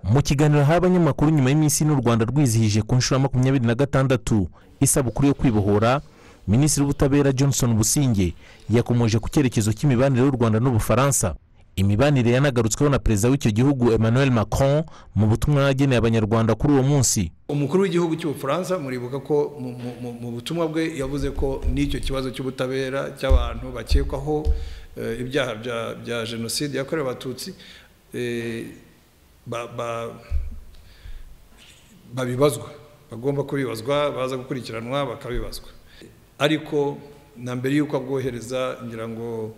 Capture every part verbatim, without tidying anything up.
mu kiganiro abanyamakuru nyuma y'iminsi n'u Rwanda rwizihije ku nshuro makumyabiri na gatandatu isabukuru yo kwibohora, Minisitiri w'Ubutabera Johnson Busingye yakomoje ku cyerekezo cy'imibanire y'u Rwanda n'Ubufaransa. Imibanire yanagarutsweho na perezida w'icyo gihugu Emmanuel Macron mu butumwa yageneye abanyarwanda kuri uwo munsi. Umukuru w'igihugu cy'Ubufaransa muribuka ko mu butumwa bwe yavuze ko n'icyo kibazo cy'ubutabera cy'abantu bakekwaho ibyaha bya jenoside yakorewe abatutsi babibazwa, bagomba kubibazwa, baza gukurikiranwa bakabibazwa. Ariko na mbere y'uko abwohereza ngira ngo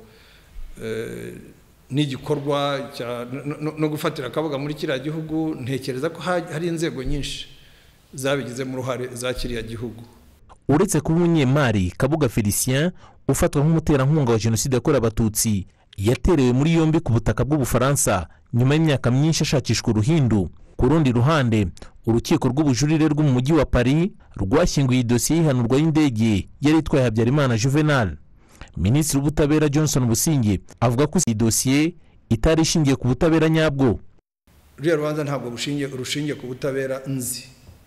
n'igikorwa no gufatira akabuga muri kiriya gihugu, ntekereza ko hari inzego nyinshi zabigizemo uruhare za kiriya gihugu. Uretse kuba umunyemari, Kabuga Felicien ufatwa nk'umuterankunga wa jenoside yakorewe abatutsi yaterewe muri yombi ku butaka bw'Ubufaransa nyuma y'imyaka myinshi ashakishwa uruhindu. Ku rundi ruhande, urukiko rw'ubujurire rwo mu mujyi wa Paris rwashyinguye idosiye y'ihanurwa y'indege yari itwaye Habyarimana Juvenal. Minisitiri w'Ubutabera Johnson Busingye avuga ko iyi dosiye itari ishingiye ku butabera nyabwo. Ruriya rubanza ntabwo bushingiye urushingiye ku butabera nzi.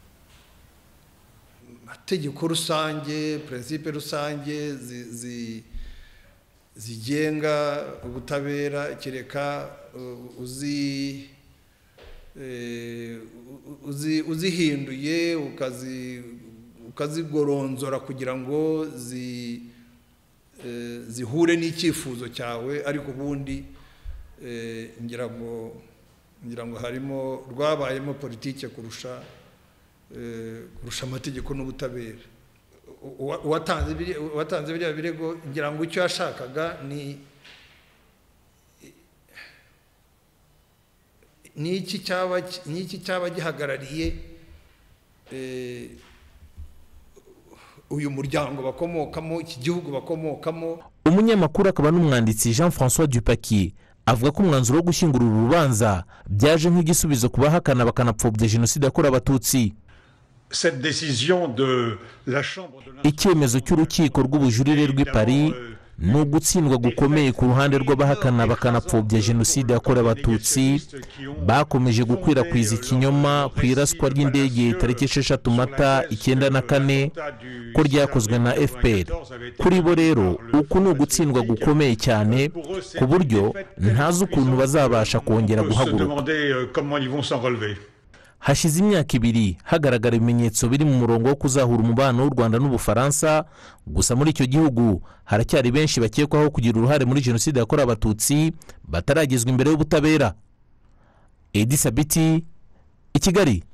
Amategeko rusange, principe rusange zigenga ubutabera, kireka uzi uzihinduye ukazigoronzora kugira ngo zihure n'icyifuzo cyawe, ariko ubundi ngira ngo ngira ngo harimo rwabayemo politike kurusha kurusha amategeko n'ubutabera. Uwatanze biriya birego ngira ngo icyo yashakaga ni niki cyaba niki cyaba gihagarariye uyu muryango bakomokamo, iki gihugu bakomokamo. Umunyamakuru akaba n'umwanditsi Jean François Dupaki avuga ko umwanzuro wo gushyingura uru rubanza byaje nk'igisubizo ku bahakana bakanapfobya jenoside yakorewe abatutsi. Icyemezo cy'urukiko rw'ubujurire rw'i Paris ni ugutsindwa gukomeye ku ruhande rw'abahakana bakanapfobya jenoside yakorewe abatutsi bakomeje gukwirakwiza ikinyoma ku iraswa ry'indege tariki esheshatu Mata icyenda na kane ko ryakozwe na F P R. Kuri bo rero uku ni ugutsindwa gukomeye cyane ku buryo ntazi ukuntu bazabasha kongera guhaguruka. Hashize imyaka ibiri hagaragara ibimenyetso biri mu murongo wo kuzahura umubano w'u Rwanda n'Ubufaransa, gusa muri icyo gihugu haracyari benshi bakekwaho kugira uruhare muri jenoside yakorewe abatutsi bataragezwa imbere y'ubutabera. Edi Sabiti, i Kigali.